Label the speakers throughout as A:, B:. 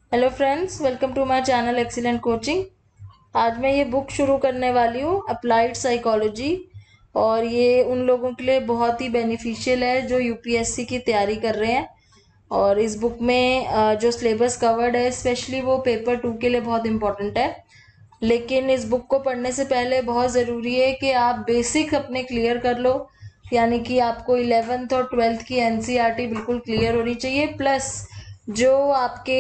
A: Hello friends, welcome to my channel excellent coaching. आज मैं ये बुक शुरू करने वाली हूँ, अप्लाइड साइकोलॉजी। और ये उन लोगों के लिए बहुत ही बेनिफिशियल है जो यूपीएससी की तैयारी कर रहे हैं। और इस बुक में जो सिलेबस कवर्ड है स्पेशली वो पेपर 2 के लिए बहुत इम्पोर्टेंट है। लेकिन इस बुक को पढ़ने से पहले बहुत ज़रूरी है कि आप बेसिक अपने क्लियर कर लो। यानी कि आपको 11th और 12th की एनसीईआरटी बिल्कुल क्लियर होनी चाहिए। प्लस जो आपके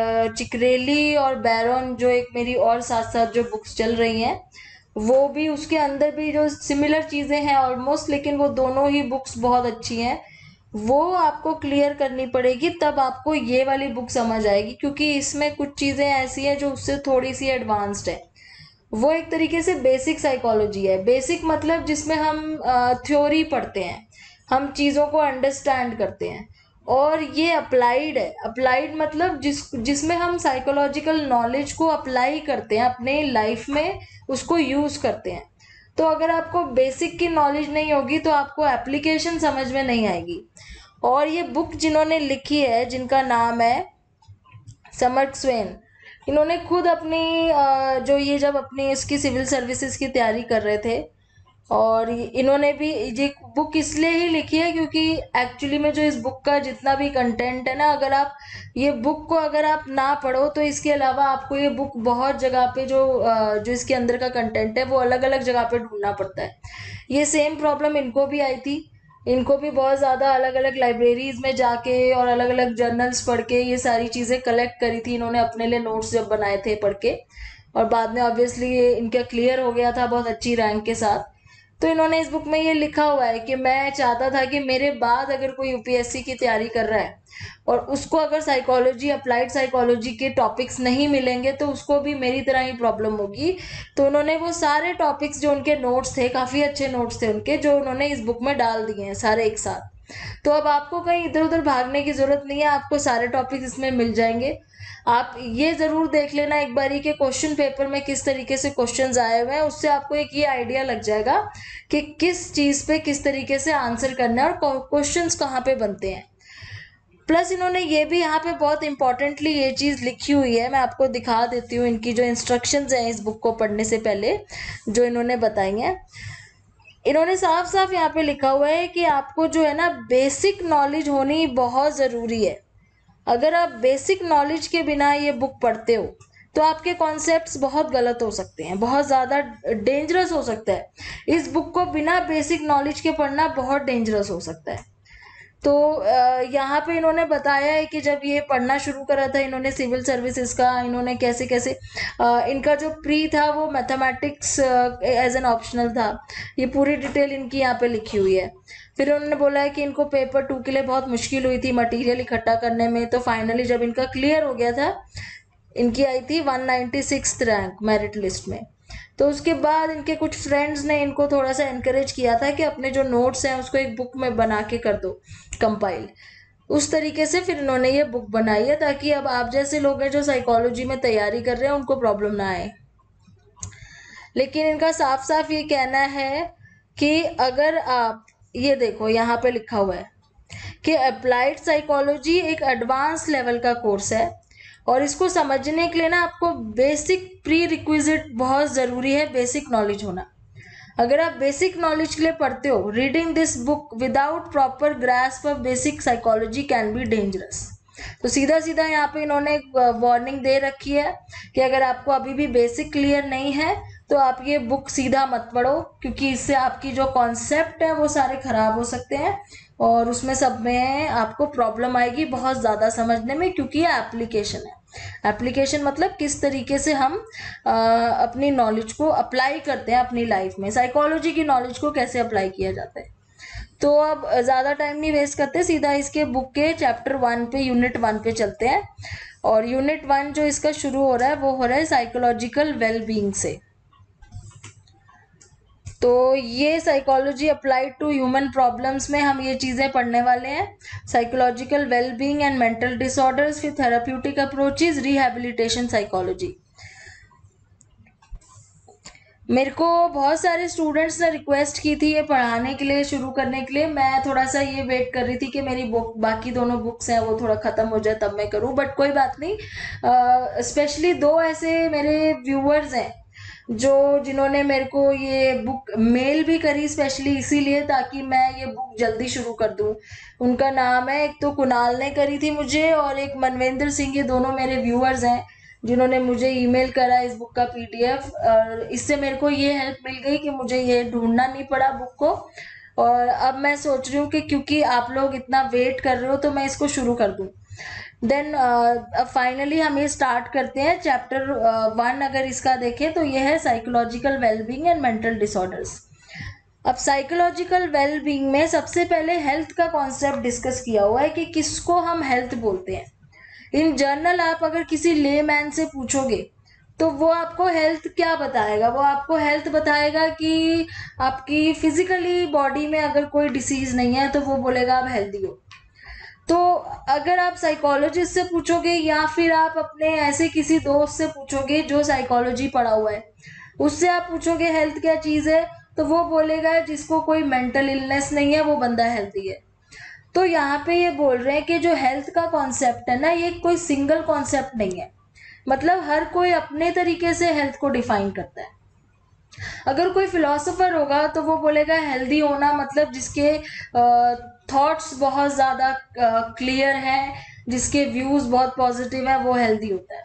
A: चिकरेली और बैरन, जो एक मेरी और साथ साथ जो बुक्स चल रही हैं, वो भी उसके अंदर भी जो सिमिलर चीज़ें हैं ऑलमोस्ट, लेकिन वो दोनों ही बुक्स बहुत अच्छी हैं। वो आपको क्लियर करनी पड़ेगी, तब आपको ये वाली बुक समझ आएगी, क्योंकि इसमें कुछ चीज़ें ऐसी हैं जो उससे थोड़ी सी एडवांस्ड है। वो एक तरीके से बेसिक साइकोलॉजी है। बेसिक मतलब जिसमें हम थ्योरी पढ़ते हैं, हम चीज़ों को अंडरस्टैंड करते हैं। और ये अप्लाइड है। अप्लाइड मतलब जिसमें हम साइकोलॉजिकल नॉलेज को अप्लाई करते हैं अपने लाइफ में, उसको यूज़ करते हैं। तो अगर आपको बेसिक की नॉलेज नहीं होगी तो आपको एप्लीकेशन समझ में नहीं आएगी। और ये बुक जिन्होंने लिखी है, जिनका नाम है समर्थ स्वेन, इन्होंने खुद अपनी जो ये जब अपनी इसकी सिविल सर्विसेज की तैयारी कर रहे थे, और इन्होंने भी ये बुक इसलिए ही लिखी है क्योंकि एक्चुअली में जो इस बुक का जितना भी कंटेंट है ना, अगर आप ये बुक को अगर आप ना पढ़ो तो इसके अलावा आपको ये बुक बहुत जगह पे जो इसके अंदर का कंटेंट है वो अलग अलग जगह पे ढूंढना पड़ता है। ये सेम प्रॉब्लम इनको भी आई थी। इनको भी बहुत ज़्यादा अलग अलग लाइब्रेरीज में जाके और अलग अलग जर्नल्स पढ़ के ये सारी चीज़ें कलेक्ट करी थी इन्होंने अपने लिए, नोट्स जब बनाए थे पढ़ के। और बाद में ऑब्वियसली ये इनका क्लियर हो गया था बहुत अच्छी रैंक के साथ। तो इन्होंने इस बुक में ये लिखा हुआ है कि मैं चाहता था कि मेरे बाद अगर कोई यूपीएससी की तैयारी कर रहा है और उसको अगर साइकोलॉजी, अप्लाइड साइकोलॉजी के टॉपिक्स नहीं मिलेंगे तो उसको भी मेरी तरह ही प्रॉब्लम होगी। तो उन्होंने वो सारे टॉपिक्स जो उनके नोट्स थे, काफ़ी अच्छे नोट्स थे उनके, जो उन्होंने इस बुक में डाल दिए हैं सारे एक साथ। तो अब आपको कहीं इधर उधर भागने की जरूरत नहीं है, आपको सारे टॉपिक्स इसमें मिल जाएंगे। आप ये जरूर देख लेना एक बारी के क्वेश्चन पेपर में किस तरीके से क्वेश्चंस आए हुए हैं, उससे आपको एक ये आइडिया लग जाएगा कि किस चीज पे किस तरीके से आंसर करना है और क्वेश्चंस कहाँ पे बनते हैं। प्लस इन्होंने ये भी यहाँ पे बहुत इंपॉर्टेंटली ये चीज़ लिखी हुई है, मैं आपको दिखा देती हूँ इनकी जो इंस्ट्रक्शंस हैं इस बुक को पढ़ने से पहले, जो इन्होंने बताई हैं। इन्होंने साफ साफ यहाँ पे लिखा हुआ है कि आपको जो है ना, बेसिक नॉलेज होनी बहुत ज़रूरी है। अगर आप बेसिक नॉलेज के बिना ये बुक पढ़ते हो तो आपके कॉन्सेप्ट्स बहुत गलत हो सकते हैं, बहुत ज़्यादा डेंजरस हो सकता है। इस बुक को बिना बेसिक नॉलेज के पढ़ना बहुत डेंजरस हो सकता है। तो यहाँ पे इन्होंने बताया है कि जब ये पढ़ना शुरू करा था इन्होंने सिविल सर्विसेज का, इन्होंने कैसे कैसे इनका जो प्री था वो मैथमेटिक्स एज एन ऑप्शनल था। ये पूरी डिटेल इनकी यहाँ पे लिखी हुई है। फिर उन्होंने बोला है कि इनको पेपर 2 के लिए बहुत मुश्किल हुई थी मटेरियल इकट्ठा करने में, तो फाइनली जब इनका क्लियर हो गया था, इनकी आई थी 196th रैंक मेरिट लिस्ट में। तो उसके बाद इनके कुछ फ्रेंड्स ने इनको थोड़ा सा इनकरेज किया था कि अपने जो नोट्स हैं उसको एक बुक में बना के कर दो कंपाइल। उस तरीके से फिर इन्होंने ये बुक बनाई है, ताकि अब आप जैसे लोग हैं जो साइकोलॉजी में तैयारी कर रहे हैं उनको प्रॉब्लम ना आए। लेकिन इनका साफ साफ ये कहना है कि अगर आप ये देखो, यहाँ पे लिखा हुआ है कि अप्लाइड साइकोलॉजी एक एडवांस लेवल का कोर्स है और इसको समझने के लिए ना आपको बेसिक प्री रिक्विजिट बहुत ज़रूरी है, बेसिक नॉलेज होना। अगर आप बेसिक नॉलेज के लिए पढ़ते हो, reading this book without proper grasp of basic psychology can be dangerous. तो सीधा सीधा यहाँ पे इन्होंने एक वार्निंग दे रखी है कि अगर आपको अभी भी बेसिक क्लियर नहीं है तो आप ये बुक सीधा मत पढ़ो, क्योंकि इससे आपकी जो कॉन्सेप्ट है वो सारे खराब हो सकते हैं और उसमें सब में आपको प्रॉब्लम आएगी बहुत ज़्यादा समझने में, क्योंकि ये एप्लीकेशन है। एप्लीकेशन मतलब किस तरीके से हम अपनी नॉलेज को अप्लाई करते हैं अपनी लाइफ में, साइकोलॉजी की नॉलेज को कैसे अप्लाई किया जाता है। तो अब ज़्यादा टाइम नहीं वेस्ट करते, सीधा इसके बुक के चैप्टर 1 पे, यूनिट 1 पे चलते हैं। और यूनिट 1 जो इसका शुरू हो रहा है वो हो रहा है साइकोलॉजिकल वेलबींग से। तो ये psychology applied to human problems में हम ये चीज़ें पढ़ने वाले हैं। Psychological wellbeing and mental disorders फिर थेराप्यूटिक अप्रोचेज, रिहैबिलिटेशन साइकोलॉजी। मेरे को बहुत सारे स्टूडेंट्स ने रिक्वेस्ट की थी ये पढ़ाने के लिए, शुरू करने के लिए। मैं थोड़ा सा ये वेट कर रही थी कि मेरी बुक, बाकी दोनों बुक्स हैं वो थोड़ा ख़त्म हो जाए तब मैं करूं, बट कोई बात नहीं। स्पेशली दो ऐसे मेरे व्यूअर्स हैं जिन्होंने मेरे को ये बुक मेल भी करी, स्पेशली इसीलिए ताकि मैं ये बुक जल्दी शुरू कर दूं। उनका नाम है, एक तो कुणाल ने करी थी मुझे और एक मनवेंद्र सिंह, ये दोनों मेरे व्यूअर्स हैं जिन्होंने मुझे ईमेल करा इस बुक का पीडीएफ। और इससे मेरे को ये हेल्प मिल गई कि मुझे ये ढूंढना नहीं पड़ा बुक को। और अब मैं सोच रही हूँ कि क्योंकि आप लोग इतना वेट कर रहे हो तो मैं इसको शुरू कर दूँ। देन अब फाइनली हम ये स्टार्ट करते हैं। चैप्टर 1 अगर इसका देखें तो ये है psychological wellbeing and mental disorders. अब साइकोलॉजिकल वेलबींग में सबसे पहले हेल्थ का कॉन्सेप्ट डिस्कस किया हुआ है कि किसको हम हेल्थ बोलते हैं। इन जनरल आप अगर किसी लेमैन से पूछोगे तो वो आपको हेल्थ क्या बताएगा, वो आपको हेल्थ बताएगा कि आपकी फिजिकली बॉडी में अगर कोई डिसीज नहीं है तो वो बोलेगा आप हेल्दी हो। तो अगर आप साइकोलॉजिस्ट से पूछोगे या फिर आप अपने ऐसे किसी दोस्त से पूछोगे जो साइकोलॉजी पढ़ा हुआ है, उससे आप पूछोगे हेल्थ क्या चीज़ है, तो वो बोलेगा जिसको कोई मेंटल इलनेस नहीं है वो बंदा हेल्दी है। तो यहाँ पे ये बोल रहे हैं कि जो हेल्थ का कॉन्सेप्ट है ना, ये कोई सिंगल कॉन्सेप्ट नहीं है। मतलब हर कोई अपने तरीके से हेल्थ को डिफाइन करता है। अगर कोई फिलोसोफर होगा तो वो बोलेगा हेल्दी होना मतलब जिसके थॉट्स बहुत ज़्यादा क्लियर हैं, जिसके व्यूज बहुत पॉजिटिव है, वो हेल्दी होता है।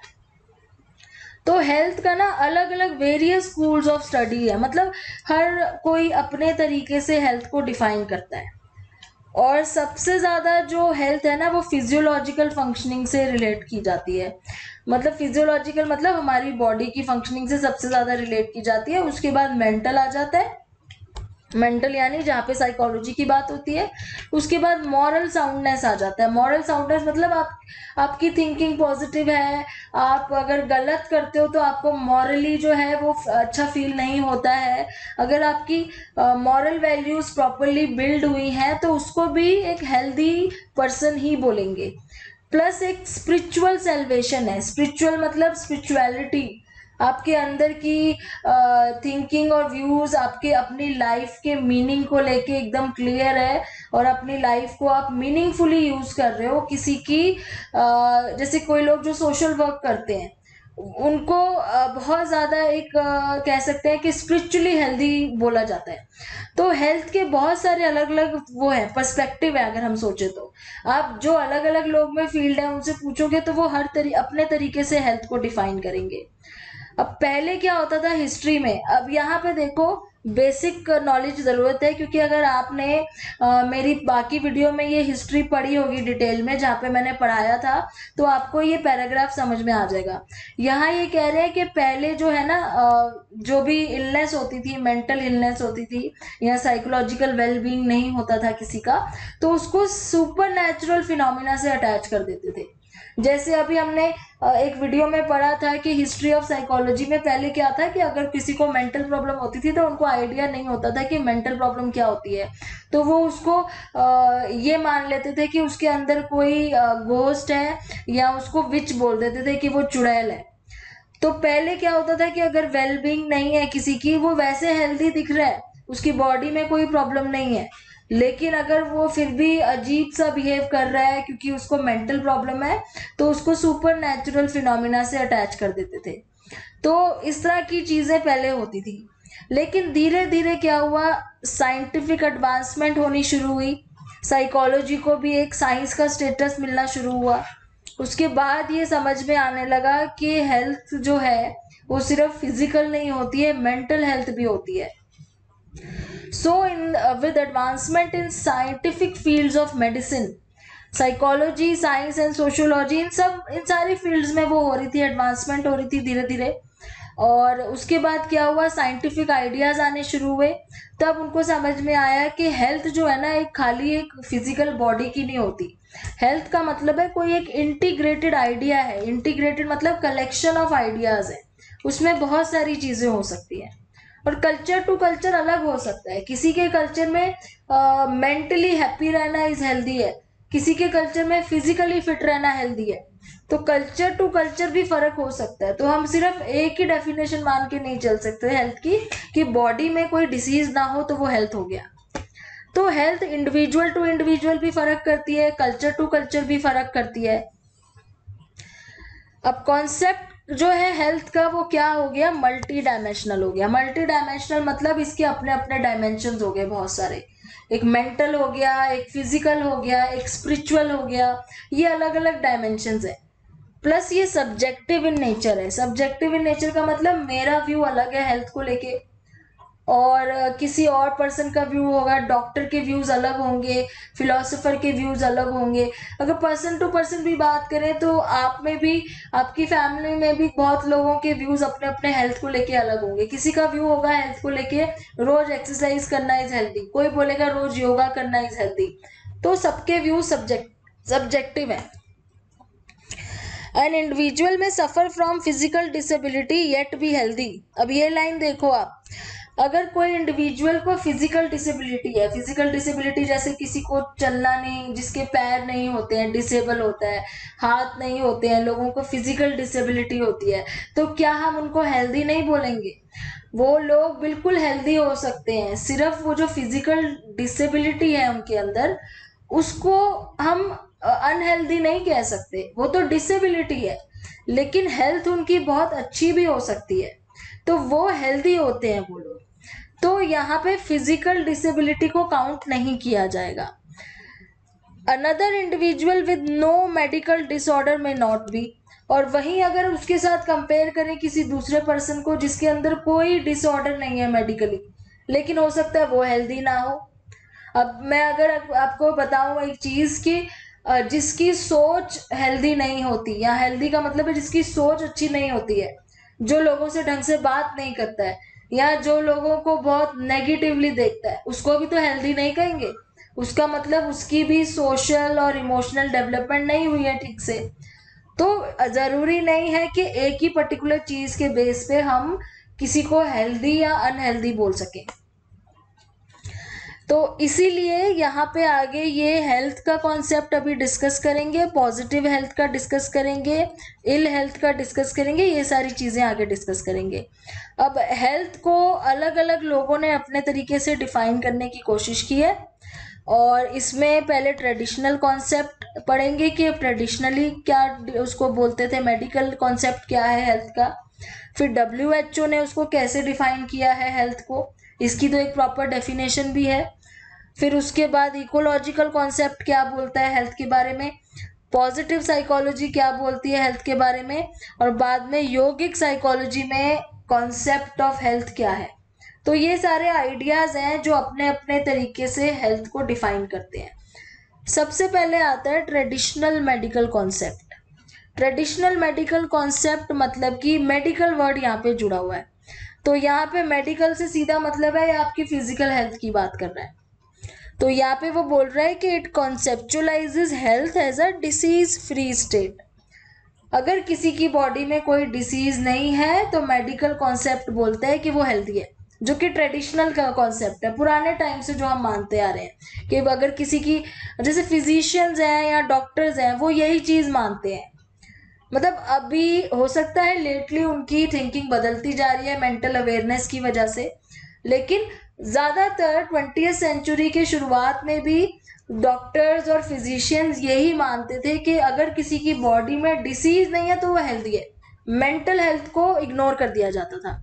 A: तो हेल्थ का ना अलग अलग वेरियस स्कूल्स ऑफ स्टडी है, मतलब हर कोई अपने तरीके से हेल्थ को डिफाइन करता है। और सबसे ज़्यादा जो हेल्थ है ना वो फिजियोलॉजिकल फंक्शनिंग से रिलेट की जाती है। मतलब फिजियोलॉजिकल मतलब हमारी बॉडी की फंक्शनिंग से सबसे ज़्यादा रिलेट की जाती है। उसके बाद मेंटल आ जाता है, मेंटल यानी जहाँ पे साइकोलॉजी की बात होती है। उसके बाद मॉरल साउंडनेस आ जाता है। मॉरल साउंडनेस मतलब आपकी थिंकिंग पॉजिटिव है, आप अगर गलत करते हो तो आपको मॉरली जो है वो अच्छा फील नहीं होता है। अगर आपकी मॉरल वैल्यूज प्रॉपरली बिल्ड हुई हैं तो उसको भी एक हेल्दी पर्सन ही बोलेंगे। प्लस एक स्पिरिचुअल सेल्वेशन है। स्पिरिचुअल मतलब स्पिरिचुअलिटी, आपके अंदर की थिंकिंग और व्यूज आपके अपनी लाइफ के मीनिंग को लेके एकदम क्लियर है और अपनी लाइफ को आप मीनिंगफुली यूज कर रहे हो। किसी की जैसे कोई लोग जो सोशल वर्क करते हैं उनको बहुत ज़्यादा एक कह सकते हैं कि स्पिरिचुअली हेल्दी बोला जाता है। तो हेल्थ के बहुत सारे अलग अलग वो है, पर्सपेक्टिव है। अगर हम सोचे तो आप जो अलग अलग लोग में फील्ड है उनसे पूछोगे तो वो अपने तरीके से हेल्थ को डिफाइन करेंगे। अब पहले क्या होता था हिस्ट्री में, अब यहाँ पे देखो बेसिक नॉलेज ज़रूरत है, क्योंकि अगर आपने मेरी बाकी वीडियो में ये हिस्ट्री पढ़ी होगी डिटेल में जहाँ पे मैंने पढ़ाया था, तो आपको ये पैराग्राफ समझ में आ जाएगा। यहाँ ये कह रहे हैं कि पहले जो है ना जो भी इलनेस होती थी, मेंटल इलनेस होती थी या साइकोलॉजिकल वेलबींग नहीं होता था किसी का, तो उसको सुपर नेचुरल फिनोमिना से अटैच कर देते थे। जैसे अभी हमने एक वीडियो में पढ़ा था कि हिस्ट्री ऑफ साइकोलॉजी में पहले क्या था कि अगर किसी को मेंटल प्रॉब्लम होती थी तो उनको आइडिया नहीं होता था कि मेंटल प्रॉब्लम क्या होती है, तो वो उसको ये मान लेते थे कि उसके अंदर कोई घोस्ट है या उसको विच बोल देते थे कि वो चुड़ैल है। तो पहले क्या होता था कि अगर वेलबींग नहीं है किसी की, वो वैसे हेल्दी दिख रहा है, उसकी बॉडी में कोई प्रॉब्लम नहीं है, लेकिन अगर वो फिर भी अजीब सा बिहेव कर रहा है क्योंकि उसको मेंटल प्रॉब्लम है, तो उसको सुपर नेचुरल फिनोमिना से अटैच कर देते थे। तो इस तरह की चीजें पहले होती थी। लेकिन धीरे धीरे क्या हुआ, साइंटिफिक एडवांसमेंट होनी शुरू हुई, साइकोलॉजी को भी एक साइंस का स्टेटस मिलना शुरू हुआ। उसके बाद ये समझ में आने लगा कि हेल्थ जो है वो सिर्फ फिजिकल नहीं होती है, मेंटल हेल्थ भी होती है। So, with advancement in scientific fields of medicine, psychology, science and sociology, इन सारी फील्ड्स में वो हो रही थी, एडवांसमेंट हो रही थी धीरे धीरे। और उसके बाद क्या हुआ, साइंटिफिक आइडियाज आने शुरू हुए। तब उनको समझ में आया कि हेल्थ जो है ना एक खाली एक फिजिकल बॉडी की नहीं होती। हेल्थ का मतलब है कोई एक इंटीग्रेटेड आइडिया है। इंटीग्रेटेड मतलब कलेक्शन ऑफ आइडियाज है, उसमें बहुत सारी चीजें हो सकती हैं। और कल्चर टू कल्चर अलग हो सकता है। किसी के कल्चर में मेंटली हैप्पी रहना इज हेल्दी है, किसी के कल्चर में फिजिकली फिट रहना हेल्दी है। तो कल्चर टू कल्चर भी फर्क हो सकता है। तो हम सिर्फ एक ही डेफिनेशन मान के नहीं चल सकते हेल्थ की कि बॉडी में कोई डिसीज ना हो तो वो हेल्थ हो गया। तो हेल्थ इंडिविजुअल टू इंडिविजुअल भी फर्क करती है, कल्चर टू कल्चर भी फर्क करती है। अब कॉन्सेप्ट जो है हेल्थ का वो क्या हो गया, मल्टी डायमेंशनल हो गया। मल्टी डायमेंशनल मतलब इसके अपने अपने डायमेंशंस हो गए बहुत सारे। एक मेंटल हो गया, एक फिजिकल हो गया, एक स्पिरिचुअल हो गया, ये अलग अलग डायमेंशंस है। प्लस ये सब्जेक्टिव इन नेचर है। सब्जेक्टिव इन नेचर का मतलब मेरा व्यू अलग है हेल्थ को लेके, और किसी और पर्सन का व्यू होगा, डॉक्टर के व्यूज अलग होंगे, फिलोसोफर के व्यूज अलग होंगे। अगर पर्सन टू पर्सन भी बात करें तो आप में भी, आपकी फैमिली में भी बहुत लोगों के व्यूज अपने अपने हेल्थ को लेके अलग होंगे। किसी का व्यू होगा हेल्थ को लेके रोज एक्सरसाइज करना इज हेल्दी, कोई बोलेगा रोज योगा करना इज हेल्दी। तो सबके व्यू सब्जेक्टिव है। An individual may suffer from physical disability yet be healthy. अब ये लाइन देखो आप, अगर कोई इंडिविजुअल को फिजिकल डिसेबिलिटी है, फिजिकल डिसेबिलिटी जैसे किसी को चलना नहीं, जिसके पैर नहीं होते हैं, डिसेबल होता है, हाथ नहीं होते हैं, लोगों को फिजिकल डिसेबिलिटी होती है, तो क्या हम उनको हेल्दी नहीं बोलेंगे? वो लोग बिल्कुल हेल्दी हो सकते हैं। सिर्फ वो जो फिजिकल डिसेबिलिटी है उनके अंदर, उसको हम अनहेल्दी नहीं कह सकते, वो तो डिसेबिलिटी है, लेकिन हेल्थ उनकी बहुत अच्छी भी हो सकती है, तो वो हेल्दी होते हैं वो लोग। तो यहाँ पे फिजिकल डिसेबिलिटी को काउंट नहीं किया जाएगा। Another individual with no medical disorder may not be. और वहीं अगर उसके साथ कंपेयर करें किसी दूसरे पर्सन को जिसके अंदर कोई डिसऑर्डर नहीं है मेडिकली, लेकिन हो सकता है वो हेल्दी ना हो। अब मैं अगर आपको बताऊं एक चीज कि जिसकी सोच हेल्दी नहीं होती, या हेल्दी का मतलब है जिसकी सोच अच्छी नहीं होती है, जो लोगों से ढंग से बात नहीं करता है, या जो लोगों को बहुत नेगेटिवली देखता है, उसको भी तो हेल्दी नहीं कहेंगे। उसका मतलब उसकी भी सोशल और इमोशनल डेवलपमेंट नहीं हुई है ठीक से। तो जरूरी नहीं है कि एक ही पर्टिकुलर चीज के बेस पे हम किसी को हेल्दी या अनहेल्दी बोल सकें। तो इसीलिए यहाँ पे आगे ये हेल्थ का कॉन्सेप्ट अभी डिस्कस करेंगे, पॉजिटिव हेल्थ का डिस्कस करेंगे, इल हेल्थ का डिस्कस करेंगे, ये सारी चीज़ें आगे डिस्कस करेंगे। अब हेल्थ को अलग अलग लोगों ने अपने तरीके से डिफाइन करने की कोशिश की है, और इसमें पहले ट्रेडिशनल कॉन्सेप्ट पढ़ेंगे कि ट्रेडिशनली क्या उसको बोलते थे, मेडिकल कॉन्सेप्ट क्या है हेल्थ का। फिर WHO ने उसको कैसे डिफाइन किया है हेल्थ को, इसकी तो एक प्रॉपर डेफिनेशन भी है। फिर उसके बाद इकोलॉजिकल कॉन्सेप्ट क्या बोलता है हेल्थ के बारे में, पॉजिटिव साइकोलॉजी क्या बोलती है हेल्थ के बारे में, और बाद में योगिक साइकोलॉजी में कॉन्सेप्ट ऑफ हेल्थ क्या है। तो ये सारे आइडियाज हैं जो अपने अपने तरीके से हेल्थ को डिफाइन करते हैं। सबसे पहले आता है traditional medical concept. Traditional medical concept मतलब कि मेडिकल वर्ड यहाँ पे जुड़ा हुआ है, तो यहाँ पे मेडिकल से सीधा मतलब है आपकी फिजिकल हेल्थ की बात कर रहा है। तो यहाँ पे वो बोल रहा है कि it conceptualises health as a disease free state. अगर किसी की बॉडी में कोई डिसीज नहीं है तो मेडिकल कॉन्सेप्ट बोलते हैं कि वो हेल्दी है, जो कि ट्रेडिशनल का कॉन्सेप्ट है, पुराने टाइम से जो हम मानते आ रहे हैं कि अगर किसी की, जैसे फिजिशियंस हैं या डॉक्टर्स हैं, वो यही चीज मानते हैं। मतलब अभी हो सकता है लेटली उनकी थिंकिंग बदलती जा रही है मेंटल अवेयरनेस की वजह से, लेकिन ज्यादातर 20वीं सेंचुरी के शुरुआत में भी डॉक्टर्स और फिजिशियंस यही मानते थे कि अगर किसी की बॉडी में डिसीज नहीं है तो वो हेल्दी है। मेंटल हेल्थ को इग्नोर कर दिया जाता था।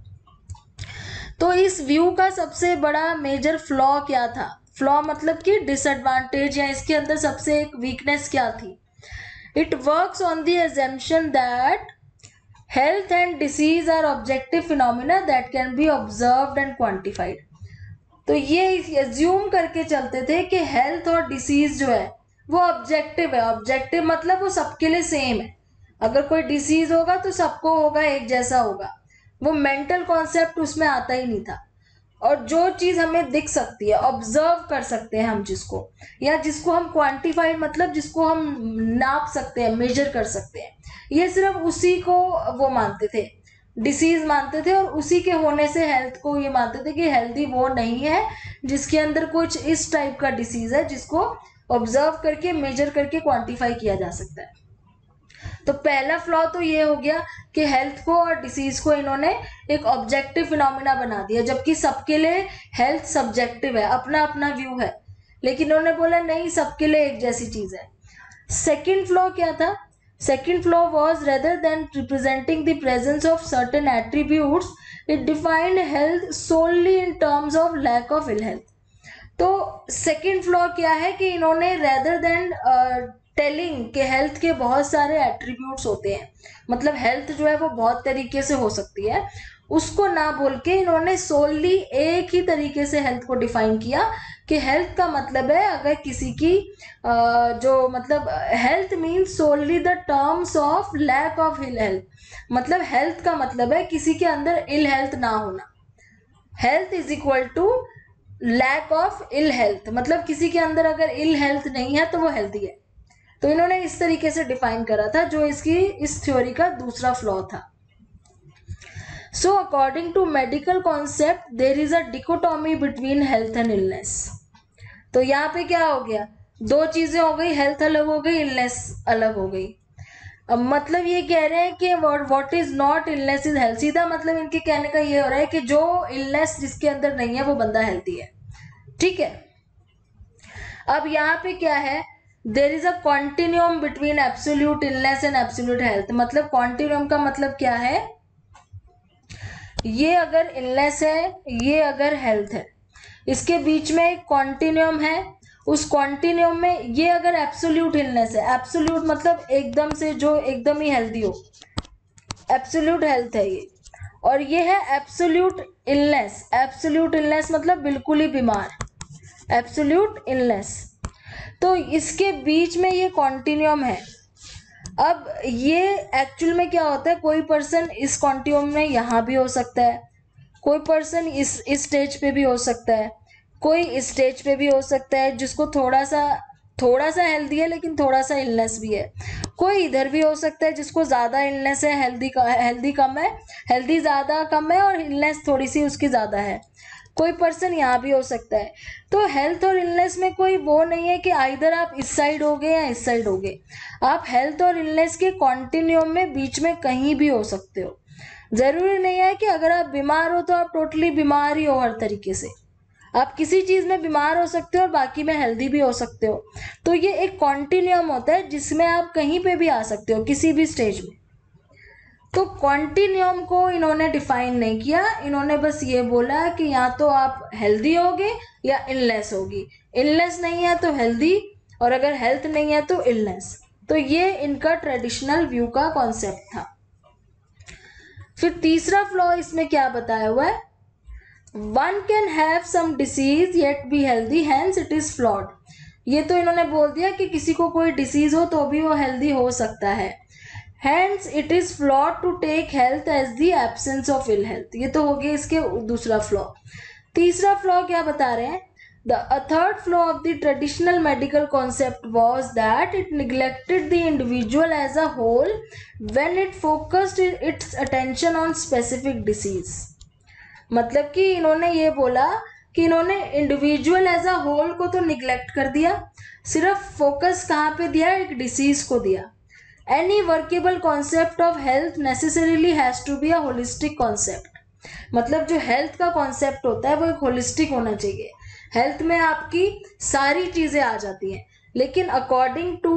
A: तो इस व्यू का सबसे बड़ा मेजर फ्लॉ क्या था? फ्लॉ मतलब कि डिसएडवांटेज, या इसके अंदर सबसे एक वीकनेस क्या थी? It works on the assumption that health and disease are objective phenomena that can be observed and quantified. तो ये एज्यूम करके चलते थे कि हेल्थ और डिसीज जो है वो ऑब्जेक्टिव है। ऑब्जेक्टिव मतलब वो सबके लिए सेम है, अगर कोई डिसीज होगा तो सबको होगा, एक जैसा होगा। वो मेंटल कॉन्सेप्ट उसमें आता ही नहीं था। और जो चीज हमें दिख सकती है, ऑब्जर्व कर सकते हैं हम जिसको, या जिसको हम क्वांटिफाइड मतलब जिसको हम नाप सकते हैं, मेजर कर सकते हैं, ये सिर्फ उसी को वो मानते थे, डिसीज मानते थे। और उसी के होने से हेल्थ को ये मानते थे कि हेल्दी वो नहीं है जिसके अंदर कुछ इस टाइप का डिसीज है जिसको ऑब्जर्व करके, मेजर करके क्वांटिफाई किया जा सकता है। तो पहला फ्लॉ तो ये हो गया कि हेल्थ को और डिसीज को इन्होंने एक ऑब्जेक्टिव फिनोमिना बना दिया, जबकि सबके लिए हेल्थ सब्जेक्टिव है, अपना अपना व्यू है, लेकिन इन्होंने बोला नहीं सबके लिए एक जैसी चीज है। सेकेंड फ्लॉ क्या था? Second flaw was rather than representing the presence of certain attributes it defined health solely in terms of lack of ill health. तो सेकेंड फ्लॉ क्या है कि इन्होंने रेदर देन टेलिंग के हेल्थ के बहुत सारे एट्रीब्यूट्स होते हैं, मतलब हेल्थ जो है वो बहुत तरीके से हो सकती है, उसको ना बोल के इन्होंने सोलली एक ही तरीके से हेल्थ को डिफाइन किया कि हेल्थ का मतलब है अगर किसी की जो मतलब health means solely the terms of lack of ill health, मतलब हेल्थ का मतलब है किसी के अंदर इल हेल्थ ना होना। Health is equal to lack of ill health, मतलब किसी के अंदर अगर इल हेल्थ नहीं है तो वो हेल्थी है। तो इन्होंने इस तरीके से डिफाइन करा था, जो इसकी इस थ्योरी का दूसरा फ्लॉ था। So according to medical concept there is a dichotomy between health and illness. तो यहाँ पे क्या हो गया, दो चीजें हो गई, हेल्थ अलग हो गई, इलनेस अलग हो गई। अब मतलब ये कह रहे हैं कि what is not illness is health, सीधा मतलब इनके कहने का ये हो रहा है कि जो इलनेस जिसके अंदर नहीं है वो बंदा हेल्थी है। ठीक है, अब यहाँ पे क्या है, there is a continuum between absolute illness and absolute health. मतलब कॉन्टिन्यूम का मतलब क्या है, ये अगर इलनेस है, ये अगर हेल्थ है, इसके बीच में एक कॉन्टिन्यूम है, उस कॉन्टिन्यूम में ये अगर एब्सोल्यूट इलनेस है, एब्सोल्यूट मतलब एकदम से जो एकदम ही हेल्दी हो, एब्सोल्यूट हेल्थ है ये, और ये है एब्सोल्यूट इलनेस। एब्सोल्यूट इलनेस मतलब बिल्कुल ही बीमार, एब्सोल्यूट इलनेस। तो इसके बीच में ये कॉन्टिन्यूम है। अब ये एक्चुअल में क्या होता है, कोई पर्सन इस कॉन्टिन्यूम में यहाँ भी हो सकता है, कोई पर्सन इस स्टेज पे भी हो सकता है, कोई इस स्टेज पे भी हो सकता है जिसको थोड़ा सा हेल्दी है लेकिन थोड़ा सा इलनेस भी है, कोई इधर भी हो सकता है जिसको ज्यादा इलनेस है, हेल्दी कम है, हेल्दी ज्यादा कम है और इलनेस थोड़ी सी उसकी ज्यादा है, कोई पर्सन यहाँ भी हो सकता है। तो हेल्थ और इलनेस में कोई वो नहीं है कि आइदर आप इस साइड हो गए या इस साइड हो गए, आप हेल्थ और इलनेस के कॉन्टिन्यूम में बीच में कहीं भी हो सकते हो। जरूरी नहीं है कि अगर आप बीमार हो तो आप टोटली बीमार ही हो, हर तरीके से आप किसी चीज में बीमार हो सकते हो और बाकी में हेल्दी भी हो सकते हो। तो ये एक कॉन्टिन्यूम होता है जिसमें आप कहीं पे भी आ सकते हो, किसी भी स्टेज में। तो कॉन्टिन्यूम को इन्होंने डिफाइन नहीं किया, इन्होंने बस ये बोला कि या तो आप हेल्दी होगे या इलनेस होगी, इलनेस नहीं है तो हेल्दी, और अगर हेल्थ नहीं है तो इलनेस। तो ये इनका ट्रेडिशनल व्यू का कॉन्सेप्ट था। फिर तीसरा फ्लॉ इसमें क्या बताया हुआ है, one can have some disease yet be healthy hence it is flawed. ये तो इन्होंने बोल दिया कि किसी को कोई डिसीज हो तो भी वो हेल्दी हो सकता है, hence it is flawed to take health as the absence of ill health. ये तो हो गया इसके दूसरा फ्लॉ। तीसरा फ्लॉ क्या बता रहे हैं, a third flaw of the traditional medical concept was that it neglected the individual as a whole when it focused its attention on specific disease। मतलब कि इन्होंने ये बोला कि इन्होंने इंडिविजुअल एज अ होल को तो निग्लेक्ट कर दिया, सिर्फ फोकस कहाँ पे दिया, एक डिसीज को दिया। Any workable concept of health necessarily has to be a holistic concept. मतलब जो हेल्थ का कॉन्सेप्ट होता है वो एक होलिस्टिक होना चाहिए, हेल्थ में आपकी सारी चीजें आ जाती हैं, लेकिन according to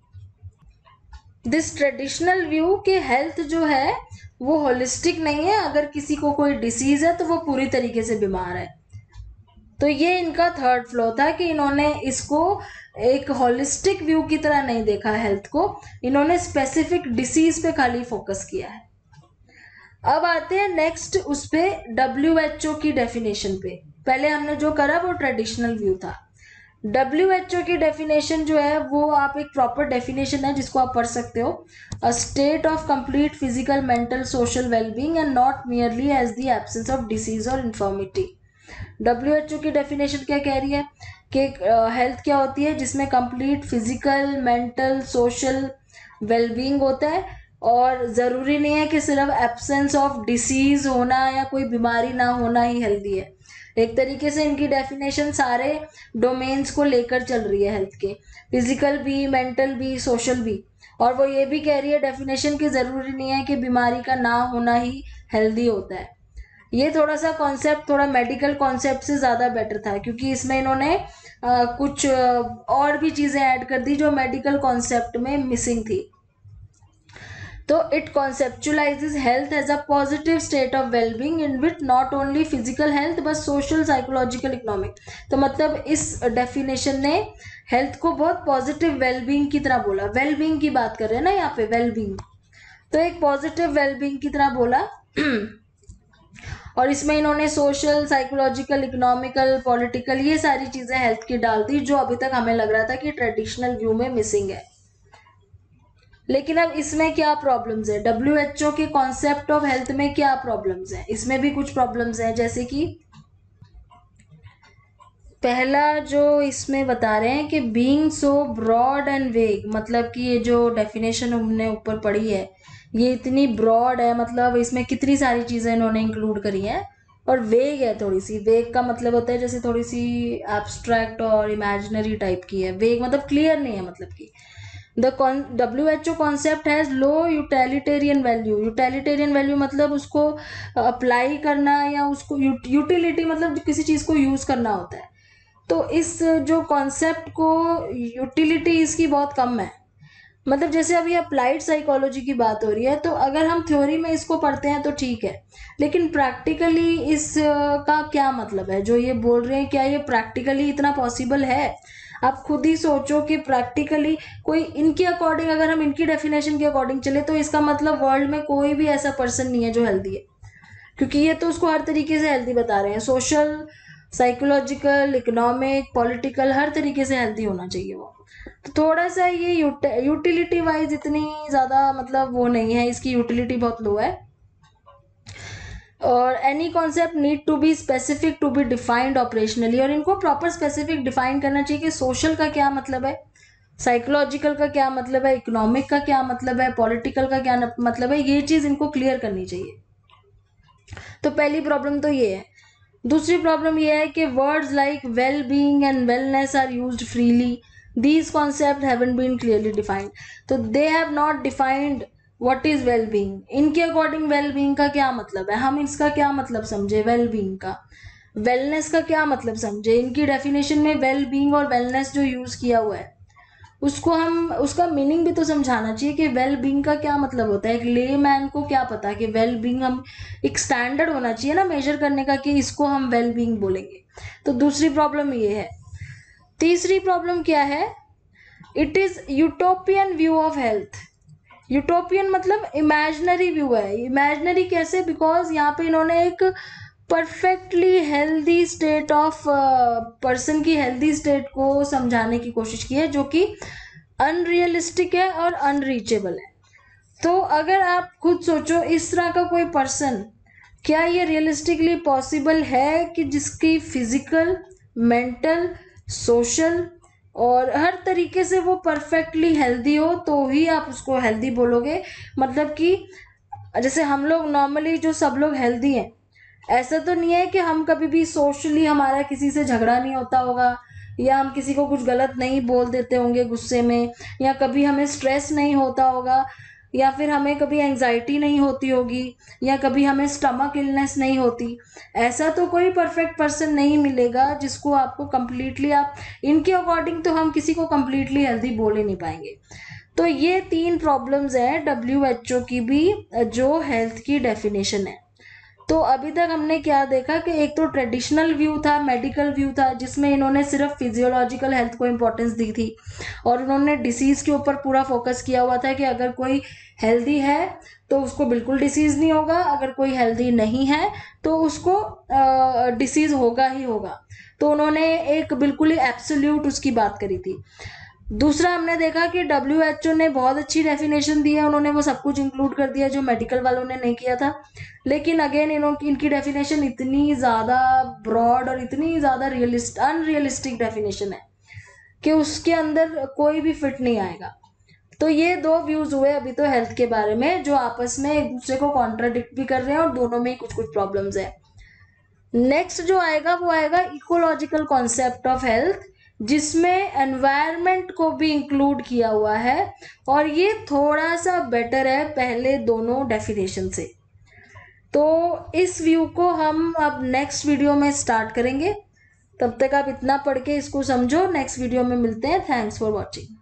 A: this traditional view के हेल्थ जो है वो होलिस्टिक नहीं है, अगर किसी को कोई डिसीज है तो वो पूरी तरीके से बीमार है। तो ये इनका थर्ड फ्लॉ था कि इन्होंने इसको एक होलिस्टिक व्यू की तरह नहीं देखा हेल्थ को, इन्होंने स्पेसिफिक डिसीज पे खाली फोकस किया है। अब आते हैं नेक्स्ट उस पे WHO की डेफिनेशन पे। पहले हमने जो करा वो ट्रेडिशनल व्यू था। WHO की डेफिनेशन जो है वो आप एक प्रॉपर डेफिनेशन है जिसको आप पढ़ सकते हो, a state of complete physical mental social wellbeing and not merely as the absence of disease और इन्फॉर्मिटी। WHO की डेफिनेशन क्या कह रही है कि हेल्थ क्या होती है, जिसमें complete physical mental social wellbeing होता है, और ज़रूरी नहीं है कि सिर्फ एब्सेंस ऑफ डिसीज होना या कोई बीमारी ना होना ही हेल्दी है। एक तरीके से इनकी डेफिनेशन सारे डोमेन्स को लेकर चल रही है हेल्थ के, फिजिकल भी, मेंटल भी, सोशल भी, और वो ये भी कह रही है डेफिनेशन की जरूरी नहीं है कि बीमारी का ना होना ही हेल्दी होता है। ये थोड़ा सा कॉन्सेप्ट थोड़ा मेडिकल कॉन्सेप्ट से ज़्यादा बेटर था, क्योंकि इसमें इन्होंने कुछ और भी चीज़ें ऐड कर दी जो मेडिकल कॉन्सेप्ट में मिसिंग थी। तो it conceptualises health as a positive state of wellbeing in which not only physical health but social, psychological, economic. तो मतलब इस डेफिनेशन ने हेल्थ को बहुत पॉजिटिव वेलबींग की तरह बोला। वेलबींग की बात कर रहे हैं ना यहाँ पे, वेलबींग, तो एक पॉजिटिव वेलबींग की तरह बोला। और इसमें इन्होंने सोशल, साइकोलॉजिकल, इकोनॉमिकल, पॉलिटिकल, ये सारी चीजें हेल्थ की डाल दी, जो अभी तक हमें लग रहा था कि ट्रेडिशनल व्यू में मिसिंग है। लेकिन अब इसमें क्या प्रॉब्लम्स है, WHO के कॉन्सेप्ट ऑफ हेल्थ में क्या प्रॉब्लम्स है, इसमें भी कुछ प्रॉब्लम्स हैं। जैसे कि पहला जो इसमें बता रहे हैं कि बीइंग सो ब्रॉड एंड वेग, मतलब कि ये जो डेफिनेशन हमने ऊपर पढ़ी है ये इतनी ब्रॉड है, मतलब इसमें कितनी सारी चीजें इन्होंने इंक्लूड करी हैं, और वेग है थोड़ी सी। वेग का मतलब होता है जैसे थोड़ी सी एब्स्ट्रैक्ट और इमेजिनरी टाइप की है। वेग मतलब क्लियर नहीं है, मतलब कि the WHO concept has low utilitarian value. Utilitarian value मतलब उसको अप्लाई करना या उसको यूटिलिटी मतलब किसी चीज को यूज करना होता है। तो इस जो कॉन्सेप्ट को यूटिलिटी इसकी बहुत कम है। मतलब जैसे अभी अप्लाइड साइकोलॉजी की बात हो रही है, तो अगर हम थ्योरी में इसको पढ़ते हैं तो ठीक है, लेकिन प्रैक्टिकली इस का क्या मतलब है जो ये बोल रहे हैं, क्या ये प्रैक्टिकली इतना पॉसिबल है? आप खुद ही सोचो कि प्रैक्टिकली कोई इनके अकॉर्डिंग, अगर हम इनकी डेफिनेशन के अकॉर्डिंग चले तो इसका मतलब वर्ल्ड में कोई भी ऐसा पर्सन नहीं है जो हेल्दी है, क्योंकि ये तो उसको हर तरीके से हेल्दी बता रहे हैं। सोशल, साइकोलॉजिकल, इकोनॉमिक, पॉलिटिकल, हर तरीके से हेल्दी होना चाहिए वो। तो थोड़ा सा ये यूटिलिटी वाइज इतनी ज्यादा मतलब वो नहीं है, इसकी यूटिलिटी बहुत लो है। और any concept need to be specific to be defined operationally, और इनको प्रॉपर स्पेसिफिक डिफाइन करना चाहिए कि सोशल का क्या मतलब है, साइकोलॉजिकल का क्या मतलब है, इकोनॉमिक का क्या मतलब है, पॉलिटिकल का क्या मतलब है, ये चीज इनको क्लियर करनी चाहिए। तो पहली प्रॉब्लम तो ये है। दूसरी प्रॉब्लम ये है कि words like well being and wellness are used freely, these concepts haven't been clearly defined। तो they have not defined what is well being। इनके अकॉर्डिंग वेल बीइंग का क्या मतलब है, हम इसका क्या मतलब समझे वेल बीइंग का, वेलनेस का क्या मतलब समझे। इनकी डेफिनेशन में वेल बीइंग और वेलनेस जो यूज किया हुआ है उसको हम उसका मीनिंग भी तो समझाना चाहिए कि वेल बीइंग का क्या मतलब होता है। एक ले मैन को क्या पता कि वेल बीइंग, हम एक स्टैंडर्ड होना चाहिए ना मेजर करने का कि इसको हम वेल बीइंग बोलेंगे। तो दूसरी प्रॉब्लम ये है। तीसरी प्रॉब्लम क्या है, it is utopian view of health. Utopian मतलब इमेजिनरी व्यू है। इमेजिनरी कैसे, बिकॉज यहाँ पे इन्होंने एक perfectly healthy state of person की हेल्दी स्टेट को समझाने की कोशिश की है, जो कि अनरियलिस्टिक है और अनरीचेबल है। तो अगर आप खुद सोचो इस तरह का कोई पर्सन, क्या ये रियलिस्टिकली पॉसिबल है कि जिसकी फिजिकल, मेंटल, सोशल और हर तरीके से वो परफेक्टली हेल्दी हो, तो ही आप उसको हेल्दी बोलोगे। मतलब कि जैसे हम लोग नॉर्मली जो सब लोग हेल्दी हैं, ऐसा तो नहीं है कि हम कभी भी सोशली हमारा किसी से झगड़ा नहीं होता होगा, या हम किसी को कुछ गलत नहीं बोल देते होंगे गुस्से में, या कभी हमें स्ट्रेस नहीं होता होगा, या फिर हमें कभी एंजाइटी नहीं होती होगी, या कभी हमें स्टमक इलनेस नहीं होती। ऐसा तो कोई परफेक्ट पर्सन नहीं मिलेगा जिसको आपको कंप्लीटली, आप इनके अकॉर्डिंग तो हम किसी को कंप्लीटली हेल्दी बोल ही नहीं पाएंगे। तो ये तीन प्रॉब्लम्स हैं WHO की भी, जो हेल्थ की डेफिनेशन है। तो अभी तक हमने क्या देखा कि एक तो ट्रेडिशनल व्यू था, मेडिकल व्यू था, जिसमें इन्होंने सिर्फ फिजियोलॉजिकल हेल्थ को इंपॉर्टेंस दी थी, और उन्होंने डिसीज के ऊपर पूरा फोकस किया हुआ था कि अगर कोई हेल्दी है तो उसको बिल्कुल डिसीज नहीं होगा, अगर कोई हेल्दी नहीं है तो उसको डिसीज होगा ही होगा। तो उन्होंने एक बिल्कुल ही एब्सोल्यूट उसकी बात करी थी। दूसरा हमने देखा कि WHO ने बहुत अच्छी डेफिनेशन दी है, उन्होंने वो सब कुछ इंक्लूड कर दिया जो मेडिकल वालों ने नहीं किया था। लेकिन अगेन इनकी डेफिनेशन इतनी ज़्यादा ब्रॉड और इतनी ज़्यादा अनरियलिस्टिक डेफिनेशन है कि उसके अंदर कोई भी फिट नहीं आएगा। तो ये दो व्यूज हुए अभी तो हेल्थ के बारे में, जो आपस में एक दूसरे को कॉन्ट्राडिक्ट भी कर रहे हैं और दोनों में ही कुछ कुछ प्रॉब्लम्स है। नेक्स्ट जो आएगा वो आएगा इकोलॉजिकल कॉन्सेप्ट ऑफ हेल्थ, जिसमें एनवायरनमेंट को भी इंक्लूड किया हुआ है, और ये थोड़ा सा बेटर है पहले दोनों डेफिनेशन से। तो इस व्यू को हम अब नेक्स्ट वीडियो में स्टार्ट करेंगे। तब तक आप इतना पढ़ के इसको समझो। नेक्स्ट वीडियो में मिलते हैं। Thanks for watching.